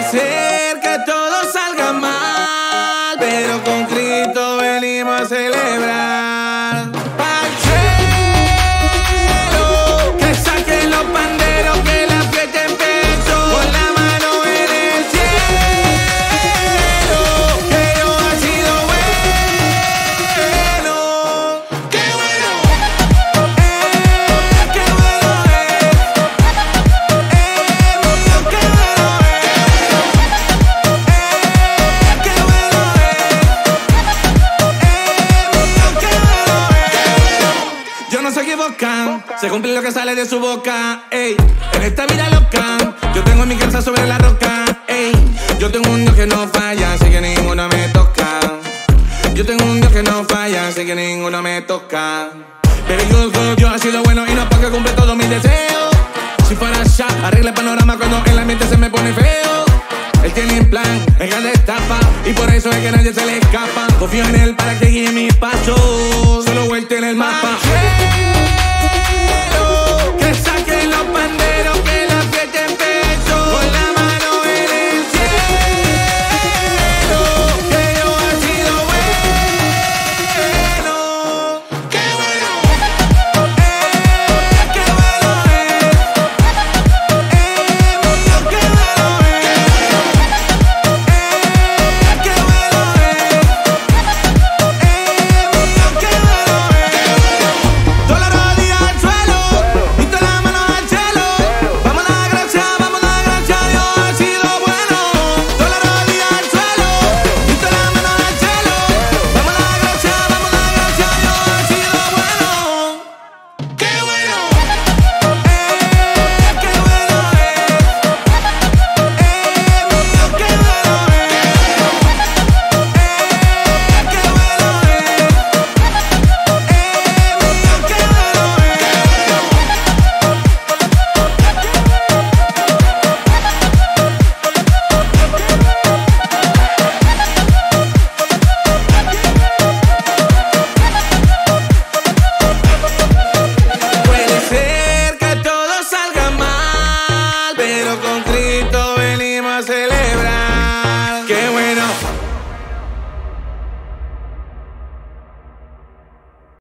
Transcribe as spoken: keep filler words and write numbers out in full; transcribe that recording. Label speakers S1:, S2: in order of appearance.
S1: ser que todo salga mal, pero con Cristo venimos a celebrar. Pa'l cielo, que saquen los panderos, que la fiesta empezó. Con la mano en el cielo, que Dios ha sido bueno. ¡Qué bueno! Eh, ¡qué bueno es! Eh, mío, qué bueno es. Eh, qué bueno es. Eh, mío, qué bueno es. Yo no se equivocan, se cumple lo que sale de su boca, ey. En esta vida loca, yo tengo mi casa sobre la roca, ey. Yo tengo un Dios que no falla, así que ninguno me toca. Yo tengo un Dios que no falla, así que ninguno me toca. Baby, good, good, Dios ha sido bueno y no porque cumple todos mis deseos. Si fuera ya, arregla el panorama cuando el ambiente se me pone feo. Él tiene un plan, él gana estafa y por eso es que nadie se le escapa. Confío en él para que guíe mis pasos, solo vuelta en el mapa.